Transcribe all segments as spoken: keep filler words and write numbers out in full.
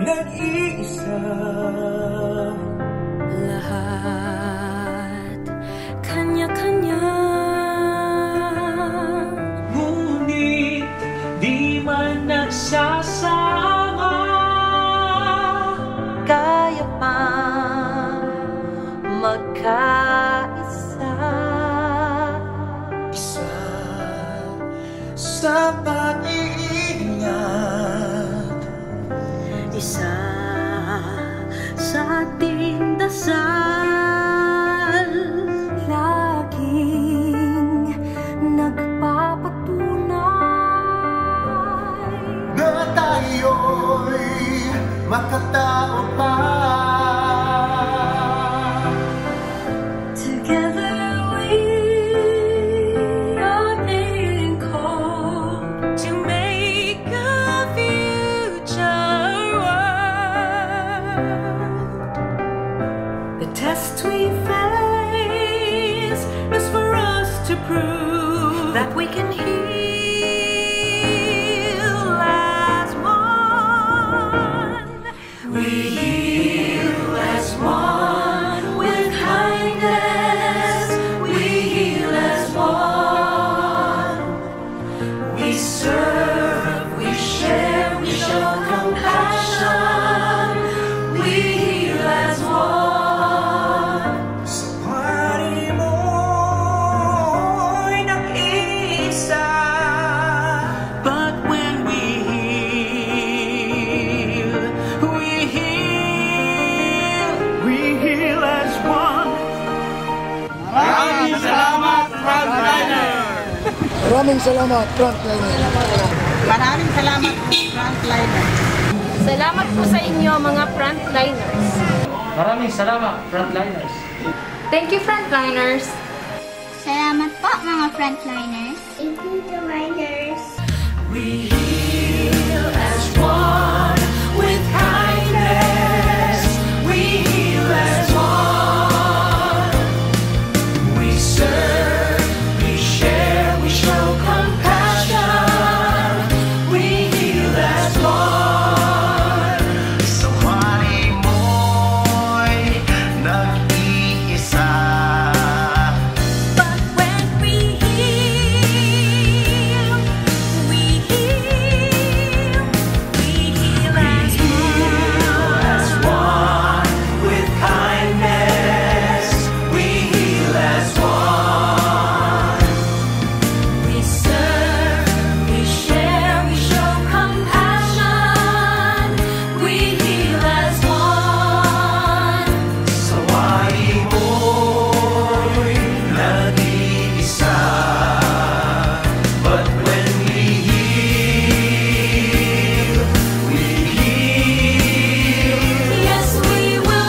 nag-iisa. Lahat kanya-kanya, ngunit di man nagsasama. kaya pa magkaisa. Isa sa pag-iingat, Isa sa ating dasal, laging nagpapatunay na tayo'y makatao pa. Together we are being called to make a future world. The test we face is for us to prove that we can heal as one. We heal as one with kindness. We heal as one. We serve, we share, we show compassion. We heal as one. sa pari mo'y nag-iisa. But when we heal, we heal, We heal as one. Maraming salamat, Frontliner! Maraming salamat, Frontliner. Maraming salamat, Frontliner. Salamat po sa inyo, mga frontliners. Maraming salamat, Frontliners. Thank you, frontliners. Salamat po, mga frontliners. Thank you, frontliners. we heal as one with kindness. We heal as one. We serve, we share, we show compassion. We heal as one. Sa pari mo'y nag-iisa. But when we heal, we heal, we heal as one. With kindness, we heal as one. We serve, we share, we show compassion. We heal as one. Sa wari mo'y nag-iisa. But when we heal, we heal. Yes, we will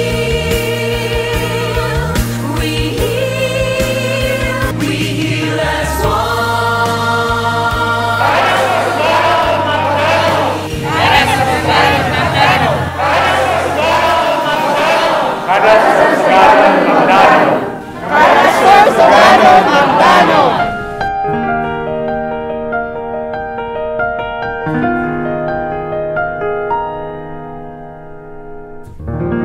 heal. We heal, we heal as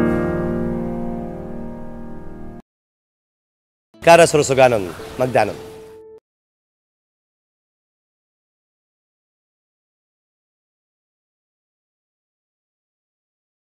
Kara Sorsoganon, Magdanon.